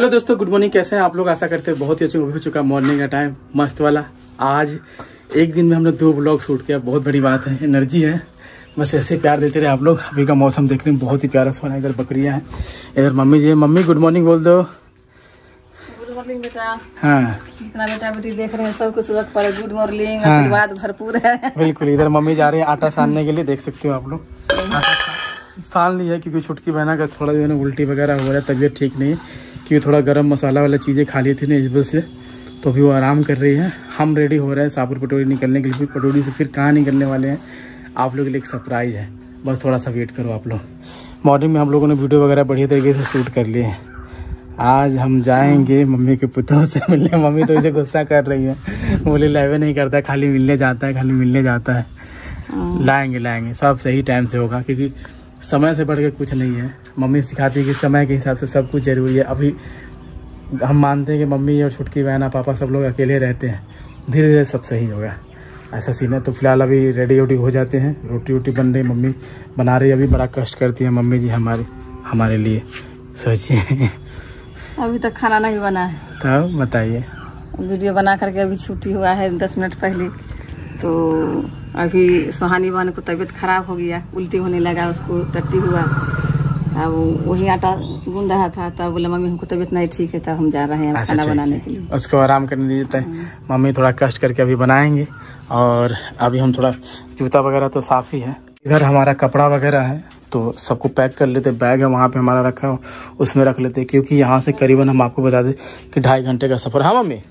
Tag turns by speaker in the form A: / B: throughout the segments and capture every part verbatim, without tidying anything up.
A: Hello दोस्तों, good morning. कैसे हैं आप लोग? आशा करते हैं बहुत ही अच्छे हो चुका मॉर्निंग का टाइम मस्त वाला। आज एक दिन में हमने दो ब्लॉग शूट किया, बहुत बड़ी बात है। एनर्जी है, बस ऐसे प्यार देते रहे आप लोग। अभी का मौसम देखते हैं बहुत ही प्यारा सोना। इधर बकरियां हैं, इधर मम्मी जी है। मम्मी गुड मॉर्निंग बोल दो।
B: गुड मॉर्निंग बेटा।
A: हाँ,
B: इतना बेटा बेटी देख रहे हैं, सबको सुबह पर गुड मॉर्निंग, आशीर्वाद भरपूर है।
A: बिल्कुल। इधर मम्मी जा रही है आटा सानने के लिए, देख सकते हो आप लोग। सान लिया क्योंकि छुटकी बहना का थोड़ा जो है ना उल्टी वगैरह हो रहा है, तबीयत ठीक नहीं है, क्योंकि थोड़ा गरम मसाला वाला चीज़ें खा ली थी ना इस वजह से। तो अभी वो आराम कर रही है। हम रेडी हो रहे हैं सापुर पटोरी निकलने के लिए। फिर पटोरी से फिर कहाँ निकलने वाले हैं, आप लोगों के लिए एक सरप्राइज़ है, बस थोड़ा सा वेट करो आप लोग। मॉर्निंग में हम लोगों ने वीडियो वगैरह बढ़िया तरीके से शूट कर लिए हैं। आज हम जाएंगे मम्मी के पुतों से मिलने। मम्मी तो इसे गुस्सा कर रही है, बोले लाइव नहीं करता, खाली मिलने जाता है, खाली मिलने जाता है। लाएंगे लाएंगे सब सही टाइम से होगा, क्योंकि समय से बढ़ के कुछ नहीं है। मम्मी सिखाती है कि समय के हिसाब से सब कुछ ज़रूरी है। अभी हम मानते हैं कि मम्मी और छुटकी बहना पापा सब लोग अकेले रहते हैं, धीरे धीरे सब सही होगा, ऐसा सीन है। तो फिलहाल अभी रेडी वेडी हो जाते हैं। रोटी वोटी बन रही, मम्मी बना रही है। अभी बड़ा कष्ट करती है मम्मी जी हमारी हमारे लिए, सोचिए।
B: अभी तक खाना नहीं बना है,
A: तब बताइए।
B: वीडियो बना करके अभी छुट्टी हुआ है दस मिनट पहले। तो अभी सुहानी बहन को तबीयत खराब हो गया, उल्टी होने लगा, उसको टट्टी हुआ। अब वही आटा गूंद रहा था, तब बोला मम्मी हमको तबीयत नहीं ठीक है, तब हम जा रहे हैं खाना बनाने के लिए।
A: उसको आराम करने दीजिए। मम्मी थोड़ा कष्ट करके अभी बनाएंगे। और अभी हम थोड़ा जूता वगैरह तो साफ ही है। इधर हमारा कपड़ा वगैरह है, तो सबको पैक कर लेते। बैग है वहाँ पे हमारा रखा हो, उसमें रख लेते, क्योंकि यहाँ से करीबन हम आपको बता दें कि ढाई घंटे का सफ़र। हाँ मम्मी,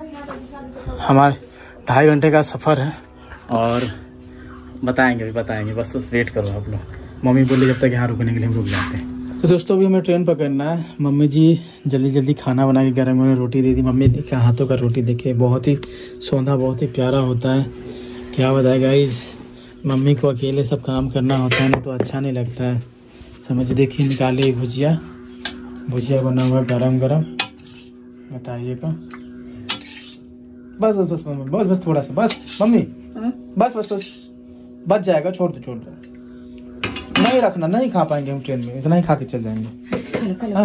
A: हमारे ढाई घंटे का सफ़र है। और बताएंगे अभी बताएंगे, बस बस वेट करो आप लोग। मम्मी बोली जब तक यहाँ रुकने के लिए हम रुक जाते हैं। तो दोस्तों अभी हमें ट्रेन पकड़ना है। मम्मी जी जल्दी जल्दी खाना बना के गरम गरम रोटी दे दी। मम्मी देखा हाथों का रोटी देखिए, बहुत ही सौंधा, बहुत ही प्यारा होता है। क्या बताए गाइस, मम्मी को अकेले सब काम करना होता है ना, तो अच्छा नहीं लगता है। समझ देखिए, निकाले भुजिया भुजिया बना हुआ गरम गरम, बताइएगा। बस बस बस मम्मी, बस बस थोड़ा सा, बस मम्मी, बस बस बस बच जाएगा, छोड़ दो छोड़ दो। नहीं रखना, नहीं खा पाएंगे हम ट्रेन में, इतना ही खा के चल जाएंगे।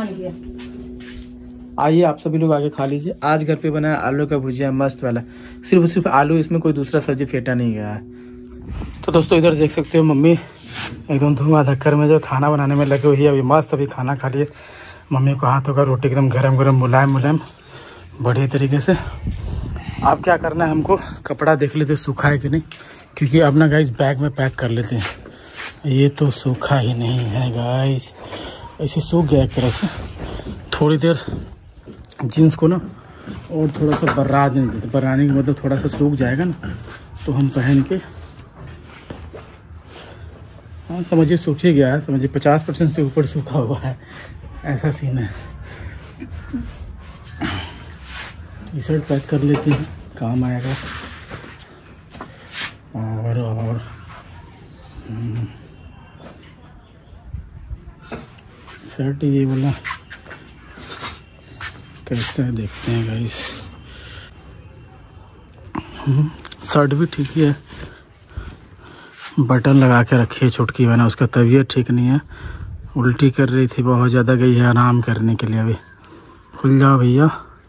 A: आइए आप सभी लोग आगे खा लीजिए। आज घर पे बना आलू का भुजिया मस्त वाला, सिर्फ सिर्फ आलू, इसमें कोई दूसरा सब्जी फेंटा नहीं गया है। तो दोस्तों इधर देख सकते हो मम्मी एकदम धुआं धक्कर में जो खाना बनाने में लगे हुई है। अभी मस्त अभी खाना खा लिए। मम्मी को हाथों का रोटी एकदम गरम गरम मुलायम मुलायम बढ़िया तरीके से। अब क्या करना है, हमको कपड़ा देख लेते सूखा है कि नहीं, क्योंकि अब ना गाइस बैग में पैक कर लेते हैं। ये तो सूखा ही नहीं है गाइस, ऐसे सूख गया एक तरह से। थोड़ी देर जीन्स को ना और थोड़ा सा बर्रा देने देते, बर्राने के मतलब थोड़ा सा सूख जाएगा ना, तो हम पहन के, हाँ समझिए सूख ही गया है, समझिए पचास परसेंट से ऊपर सूखा हुआ है, ऐसा सीन है। टी शर्ट पैक कर लेते हैं, काम आएगा। और और शर्ट ये वाला कैसा है देखते हैं गाइस। शर्ट भी ठीक ही है, बटन लगा के रखी है छुटकी बहना। उसका तबीयत ठीक नहीं है, उल्टी कर रही थी बहुत ज़्यादा, गई है आराम करने के लिए। अभी खुल जाओ भैया,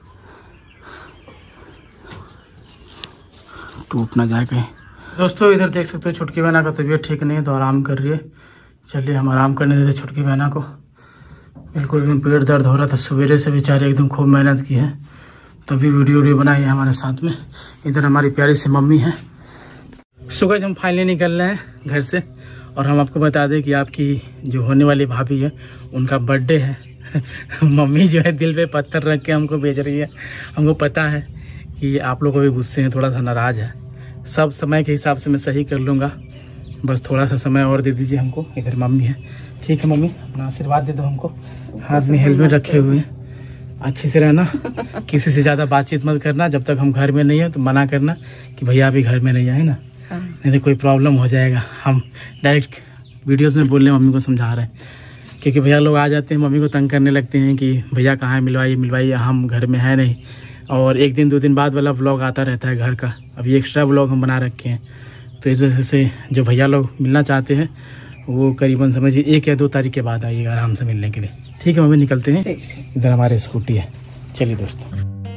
A: टूट ना जाए कहीं। दोस्तों इधर देख सकते हो छुटकी बहना का तबीयत ठीक नहीं है, तो आराम कर रही है। चलिए हम आराम करने देते छुटकी बहना को। बिल्कुल एकदम पेट दर्द हो रहा था, सवेरे से बेचारे एकदम खूब मेहनत की है, तभी वीडियो वीडियो बनाई है हमारे साथ में। इधर हमारी प्यारी सी मम्मी है। सुबह हम फाइनली निकल रहे हैं घर से। और हम आपको बता दें कि आपकी जो होने वाली भाभी है, उनका बर्थडे है। मम्मी जो है दिल पे पत्थर रख के हमको भेज रही है। हमको पता है कि आप लोग भी गुस्से हैं, थोड़ा सा नाराज़ है। सब समय के हिसाब से मैं सही कर लूँगा, बस थोड़ा सा समय और दे दीजिए हमको। इधर मम्मी है, ठीक है मम्मी, अपना आशीर्वाद दे दो हमको। हाथ में हेलमेट रखे हुए हैं, अच्छे से रहना, किसी से ज़्यादा बातचीत मत करना। जब तक हम घर में नहीं है तो मना करना कि भैया अभी घर में नहीं आए ना, नहीं तो कोई प्रॉब्लम हो जाएगा। हम डायरेक्ट वीडियोस में बोलने मम्मी को समझा रहे हैं, क्योंकि भैया लोग आ जाते हैं, मम्मी को तंग करने लगते हैं कि भैया कहाँ है, मिलवाइए मिलवाइए, हम घर में है नहीं। और एक दिन दो दिन बाद वाला व्लॉग आता रहता है घर का। अभी एक्स्ट्रा व्लॉग हम बना रखे हैं, तो इस वजह से जो भैया लोग मिलना चाहते हैं वो करीबन समझिए एक या दो तारीख के बाद आइएगा आराम से मिलने के लिए। ठीक है मम्मी, निकलते हैं।
B: ठीक ठीक।
A: इधर हमारी स्कूटी है, चलिए दोस्तों।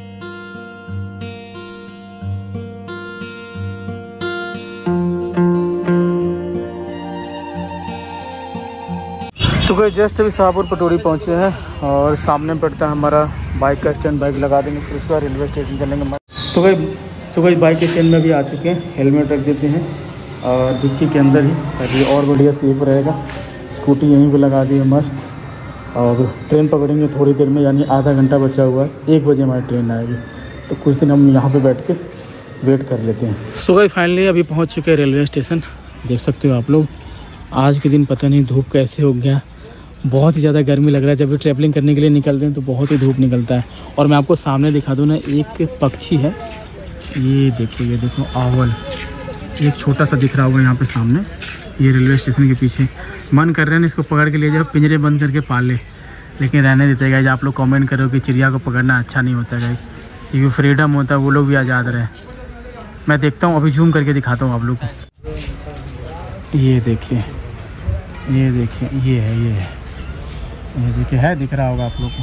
A: तो भाई जस्ट अभी शाहपुर पटोरी पहुँचे हैं और सामने पड़ता है हमारा बाइक का स्टैंड। बाइक लगा देंगे फिर उसके बाद रेलवे स्टेशन चलेंगे। तो भाई तो भाई बाइक के स्टैंड में भी आ चुके हैं। हेलमेट रख देते हैं और डिक्की के अंदर ही, ताकि और बढ़िया सेफ रहेगा। स्कूटी यहीं पे लगा दी है मस्त। और ट्रेन पकड़ेंगे थोड़ी देर में, यानी आधा घंटा बचा हुआ है। एक बजे हमारी ट्रेन आएगी, तो कुछ दिन हम यहाँ पे बैठ के वेट कर लेते हैं। सो भाई फाइनली अभी पहुँच चुके हैं रेलवे स्टेशन। देख सकते हो आप लोग, आज के दिन पता नहीं धूप कैसे हो गया, बहुत ही ज़्यादा गर्मी लग रहा है। जब भी ट्रैवलिंग करने के लिए निकलते हैं तो बहुत ही धूप निकलता है। और मैं आपको सामने दिखा दूँ ना, एक पक्षी है, ये देखो ये देखो आवर, एक छोटा सा दिख रहा होगा यहाँ पे सामने, ये रेलवे स्टेशन के पीछे। मन कर रहे हैं इसको पकड़ के ले जाओ, पिंजरे बंद करके पाल ले, लेकिन रहने देते गाइस। आप लोग कमेंट करो कि चिड़िया को पकड़ना अच्छा नहीं होता गाइस, क्योंकि फ्रीडम होता है, वो लोग भी आज़ाद रहे। मैं देखता हूँ, अभी जूम करके दिखाता हूँ आप लोग को। ये देखिए ये देखिए ये है ये है ये देखिए है, दिख रहा होगा आप लोग को।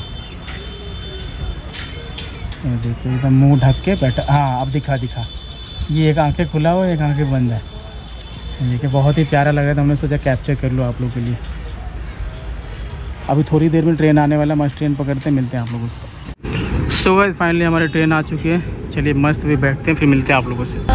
A: ये देखिए एकदम मुंह ढक के बैठा। हाँ अब दिखा दिखा ये एक आंखें खुला हुआ, एक आंखें बंद है। ये देखिए बहुत ही प्यारा लग रहा था, हमने सोचा कैप्चर कर लो आप लोग के लिए। अभी थोड़ी देर में ट्रेन आने वाला, मस्त ट्रेन पकड़ते मिलते हैं आप लोगों से। सो गाइस फाइनली हमारी ट्रेन आ चुकी है। चलिए मस्त भी बैठते हैं, फिर मिलते हैं आप लोगों से।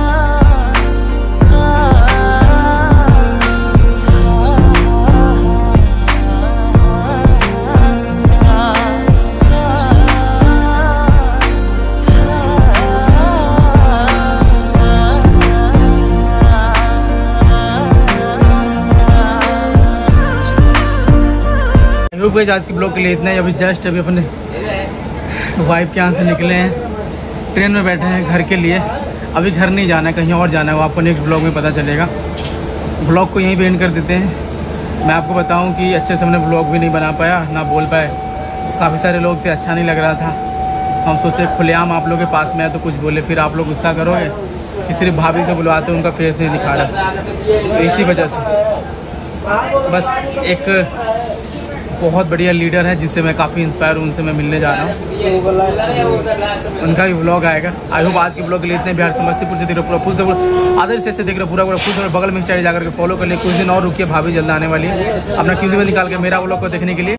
A: आज के ब्लॉग के लिए इतना ही। अभी जस्ट अभी अपने वाइफ के यहाँ से निकले हैं, ट्रेन में बैठे हैं घर के लिए। अभी घर नहीं जाना है, कहीं और जाना है, वो आपको नेक्स्ट ब्लॉग में पता चलेगा। ब्लॉग को यहीं पे एंड कर देते हैं। मैं आपको बताऊं कि अच्छे से हमने ब्लॉग भी नहीं बना पाया, ना बोल पाए। काफ़ी सारे लोग थे, अच्छा नहीं लग रहा था। हम सोचे खुलेआम आप लोग के पास में है तो कुछ बोले, फिर आप लोग गुस्सा करोगे कि सिर्फ भाभी से बुलवाते उनका फेस नहीं दिखा रहा, तो इसी वजह से बस एक बहुत बढ़िया लीडर है जिससे मैं काफ़ी इंस्पायर हूँ, उनसे मैं मिलने जा रहा हूँ। उनका भी व्लॉग आएगा। आई होप आज के ब्लॉग के लिए इतने। बिहार समस्तीपुर से देख रहे पूरा फुल से आदर्श से देख रहे पूरा पूरा फुल से बगल में स्टाइल जाकर के फॉलो कर ले। कुछ दिन और रुकिए, भाभी जल्द आने वाली है। अपना क्यों भी निकाल के मेरा व्लॉग को देखने के लिए।